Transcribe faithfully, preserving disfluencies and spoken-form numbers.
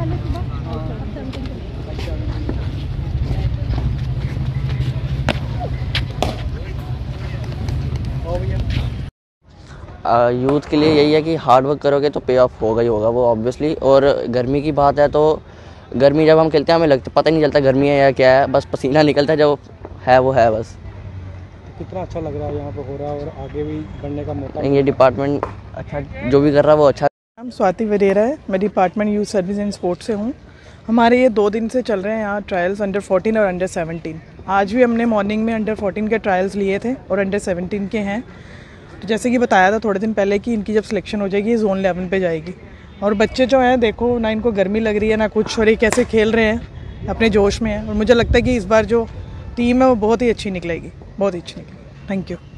Youth के लिए यही है कि हार्ड वर्क करोगे तो पे ऑफ होगा ही होगा वो ऑब्वियसली। और गर्मी की बात है तो गर्मी जब हम खेलते हैं हमें लगता पता ही नहीं चलता गर्मी है या क्या है, बस पसीना निकलता है, जो है वो है बस। कितना अच्छा लग रहा है यहाँ पे हो रहा है और आगे भी बढ़ने का मौका। ये डिपार्टमेंट अच्छा जो भी कर रहा है वो अच्छा। नाम स्वाति वरेरा है, मैं department youth service and sports से हूँ। हमारे ये दो दिन से चल रहे हैं यहाँ ट्रायल्स अंडर फोर्टीन और अंडर सेवनटीन। आज भी हमने मॉर्निंग में अंडर फोर्टीन के ट्रायल्स लिए थे और अंडर सेवनटीन के हैं। तो जैसे कि बताया था थोड़े दिन पहले कि इनकी जब सिलेक्शन हो जाएगी ये जोन इलेवन पे जाएगी। और बच्चे जो हैं देखो ना इनको गर्मी लग रही है ना कुछ, और ये कैसे खेल रहे हैं, अपने जोश में हैं। और मुझे लगता है कि इस बार जो टीम है वो बहुत ही अच्छी निकलेगी, बहुत ही अच्छी निकलेगी। Thank you.